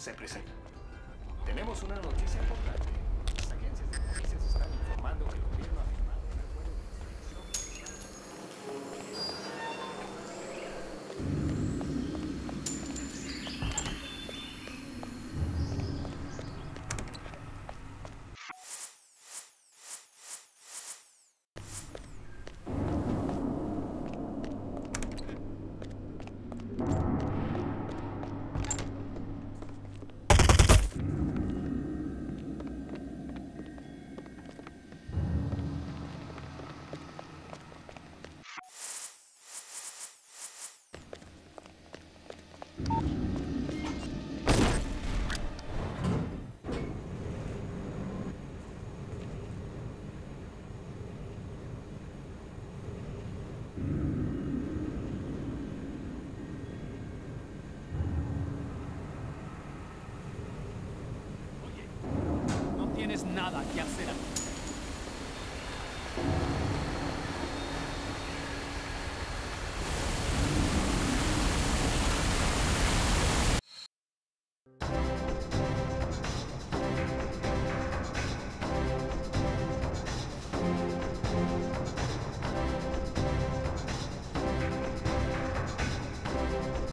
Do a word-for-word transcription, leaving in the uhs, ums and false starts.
se presenta. Tenemos una noticia importante. Las agencias de noticias están informando que el gobierno ha firmado un acuerdo de extradición. Nada que hacer.